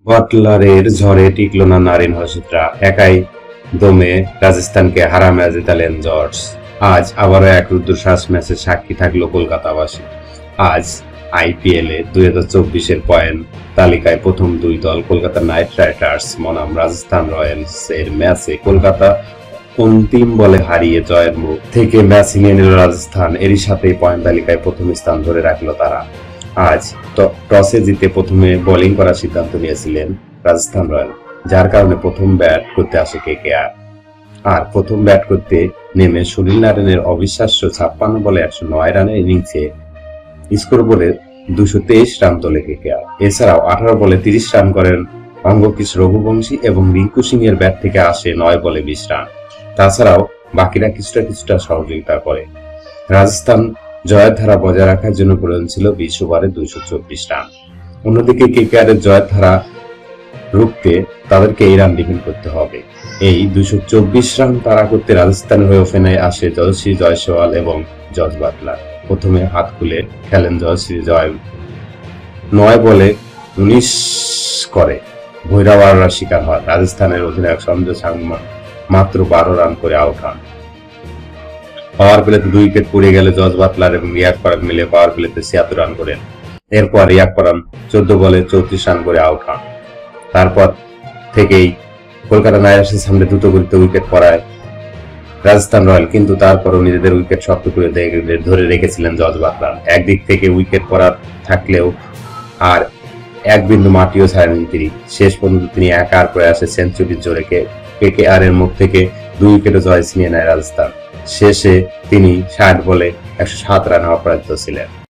বাটলারের ঝড়ে টিকল না নারিন হর্ষিতরা, একাই দমে রাজস্থানকে হারা ম্যাচ জেতালেন জর্জ। আজ আবারও এক রুদ্ধশ্বাস ম্যাচের সাক্ষী থাকলো কলকাতাবাসী। আজ আইপিএলে 2024-এর পয়েন্ট তালিকায় প্রথম দুই দল কলকাতা নাইট রাইডার্স বনাম রাজস্থান রয়্যালস এর ম্যাচে কলকাতা অন্তিম বলে হারিয়ে জয়ের মুখ থেকে ম্যাচ ছিনিয়ে নিল রাজস্থান। এরই সাথেই পয়েন্ট তালিকায় প্রথম স্থান ধরে রাখলো তারা। আজ টসে জিতে প্রথমে বোলিং করার সিদ্ধান্ত নিয়েছিলেন রাজস্থান রয়্যাল, যার কারণে প্রথম ব্যাট করতে আসে কেকেআর। আর প্রথম ব্যাট করতে নেমে সুনীল নারায়ণের অবিশ্বাস্য 56 বলে 109 রানের ইনিংসে স্কোর বলে 223 রান তোলে কেকেআর। এছাড়াও 18 বলে 30 রান করেন অঙ্গকিশ রঘুবংশী এবং রিঙ্কু সিং এর ব্যাট থেকে আসে 9 বলে 20 রান। তাছাড়াও বাকিরা কিছুটা সহযোগিতা করে। রাজস্থান জয়ের ধারা বজায় রাখার জন্য প্রয়োজন ছিল 20 ওভারে 224 রান। অন্যদিকে কেকেআর এর জয়ের ধারা রুখতে তাদেরকে এই রান ডিফেন্ড করতে হবে। এই 224 রান তাড়া করতে রাজস্থানের হয়ে ওপেনে আসে যশস্বী জয়সওয়াল এবং জস বাটলার। প্রথমে হাত খুলে খেলেন যশস্বী জয়, 9 বলে 19 করে ভৈরবাড়ার শিকার হয়। রাজস্থানের অধিনায়ক সঞ্জয় সাংমা মাত্র 12 রান করে আউট হন। পাওয়ার প্লেতে 2 উইকেট পড়ে গেলে জস বাটলার এবং রিয়াক পরাগ মিলে পাওয়ার প্লেতে 76 রান করেন। এরপর রিয়াক পরাগ 14 বলে 34 রান করে আউট হন। তারপর থেকেই কলকাতা নাইট রাইডার্সের সামনে দ্রুত গতিতে উইকেট পড়ায় রাজস্থান রয়্যাল, কিন্তু তারপরও নিজেদের উইকেট শক্ত করে ধরে রেখেছিলেন জস বাটলার। একদিক থেকে উইকেট পড়া থাকলেও আর এক বিন্দু মাটিও ছাড়েননি তিনি। শেষ পর্যন্ত তিনি একার প্রয়াসে সেঞ্চুরির জোরে কেকেআর এর মুখ থেকে 2 উইকেটে জয় ছিনিয়ে নেয় রাজস্থান। শেষে তিনি 60 বলে 107 রানে অপরাজিত ছিলেন।